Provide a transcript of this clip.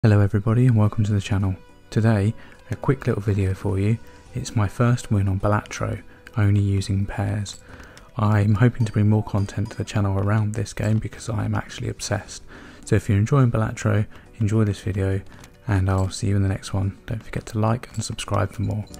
Hello everybody and welcome to the channel. Today, a quick little video for you. It's my first win on Balatro, only using pairs. I'm hoping to bring more content to the channel around this game because I am actually obsessed. So if you're enjoying Balatro, enjoy this video and I'll see you in the next one. Don't forget to like and subscribe for more.